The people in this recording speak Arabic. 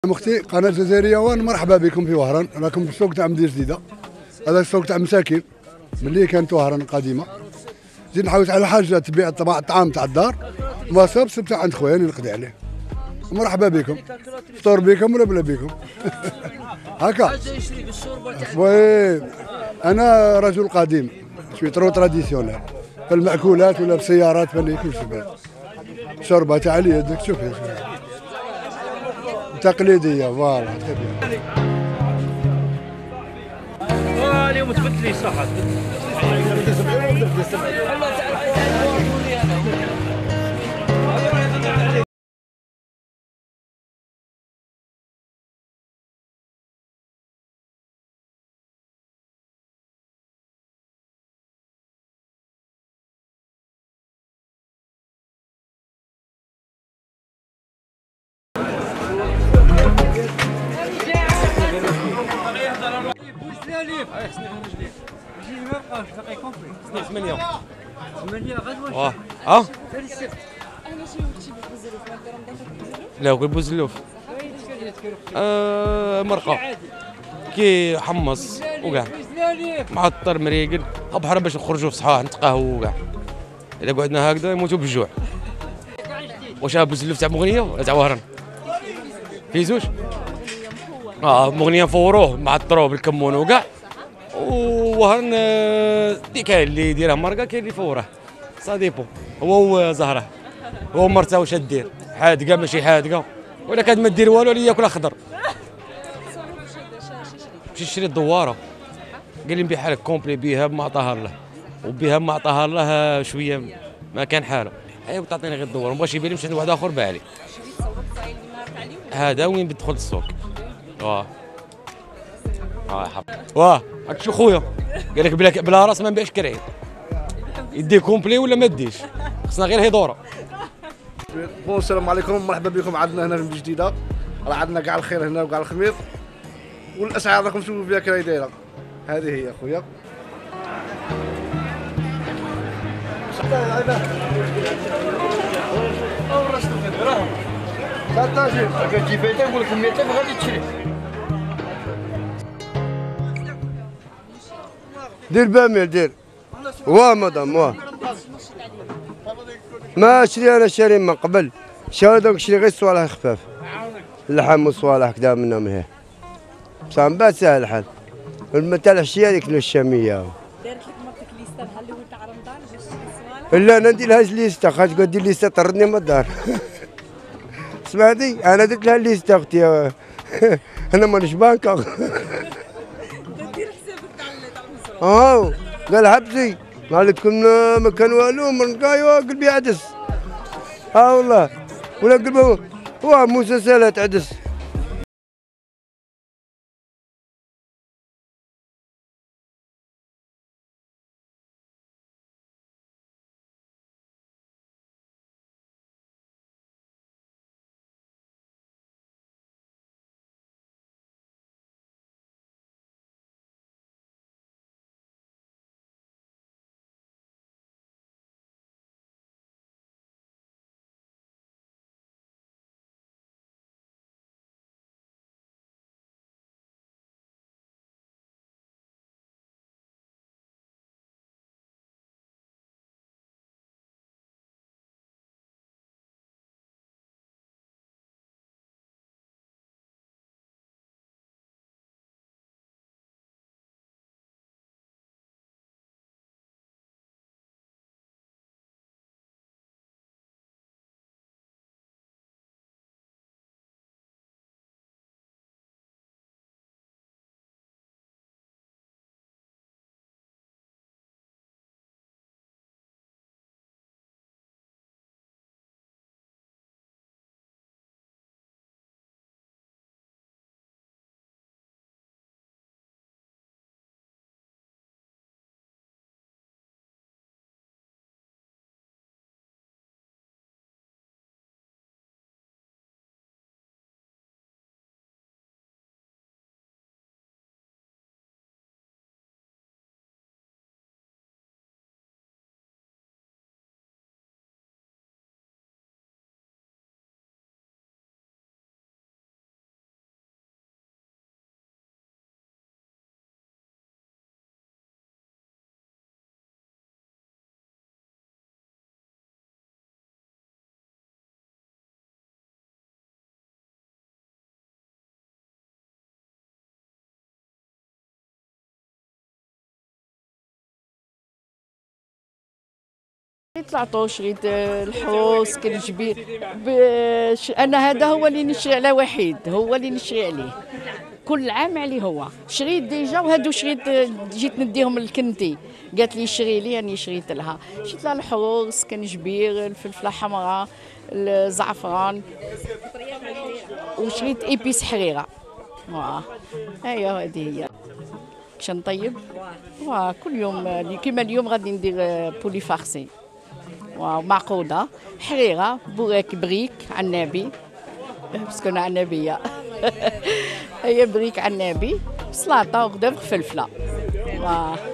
اختي قناه جزائريه وان، مرحبا بكم في وهران. راكم في السوق تاع مدينه جديده. هذا السوق تاع مساكين ملي كانت وهران قديمه. زيد نحوس على حاجه تبيع الطعام تاع الدار. مواصب سبت عند خويا اللي نقضي عليه. مرحبا بكم، فطور بكم ولا بلا بكم. هكا وي. انا رجل قديم شوي ترو تراديسيونيل في المأكولات ولا في السيارات فاني كل شيء. شوربه تاع اليد شوفي تقليديه فوالا. اليوم تبت لي صح. لا قول بوزلوف مرقه كي حمص وكاع معطر مريقل بحر باش نخرجوا في صحاح نتقهووا وكاع. الا قعدنا هكذا نموتوا بالجوع. واش بوزلوف تاع مغنيه ولا تاع وهران؟ في زوج. مغنيه نفوروه معطروه بالكمون وكاع. وهران كاين اللي يديره مرقه كاين اللي يفوره. صديبو هو زهره هو مرته واش دير حادقه ماشي حادقه ولا كانت ما دير والو اللي ياكل اخضر. مشي نشري الدواره قال لي نبيعها لك كومبلي بها ما عطاها الله وبها ما عطاها الله شويه ما كان حاله. ايوا تعطيني غير الدواره مبغاش يبان لي مشيت لواحد اخر باع لي. هذا وين بدخل السوق. هاك شو خويا قال لك بلا راس ما نبيعش كرعين. يدي كومبلي ولا ما يديش خصنا غير هضوره. السلام عليكم، مرحبا بكم عندنا هنا في جديده. راه عندنا كاع الخير هنا وكاع الخمير والاسعار راكم تشوفوا فيها كراهي دايره. هذه هي خويا. نقول لك 100 غادي تشري. دير بامير دير. مدام ما شري انا شاري من قبل. شاري دوك شري غير صوالح خفاف. اللحم وصوالح كذا منهم هي. بصح من بعد ساهل الحال. تاع العشيه هذيك الشاميه. دارت لك مرتك ليستا نهار الاول تاع رمضان باش تشري الصوالح؟ لا انا ندير لهاش ليستا خاطر تقول دير ليستا طردني من الدار. سمعتي انا درت لها ليستا اختي. انا مانيش بانكا. دير حسابك تاع المصروف. قال حبسي قالت لكم ما كان والو من قايوا قلبي عدس. والله ولا قلبه هو مسلسلات عدس. يطلعطو شريت الحوس كالجبير انا هذا هو اللي نشري على وحيد، هو اللي نشري عليه كل عام عليه. هو شريت ديجا وهادو شريت، جيت نديهم لكنتي قالت لي شري لي، راني شريت لها، شريت لها الحوس كنجبير، الفلفله حمراء، الزعفران، وشريت ايبيس حريره. ايوا هذه هي باش نطيب. كل يوم كيما اليوم غادي ندير بولي فارسي ومعقوده حريره بوراك بريك عنابي باسكو انا عنابيه هي بريك عنابي سلطه وغدا فلفله.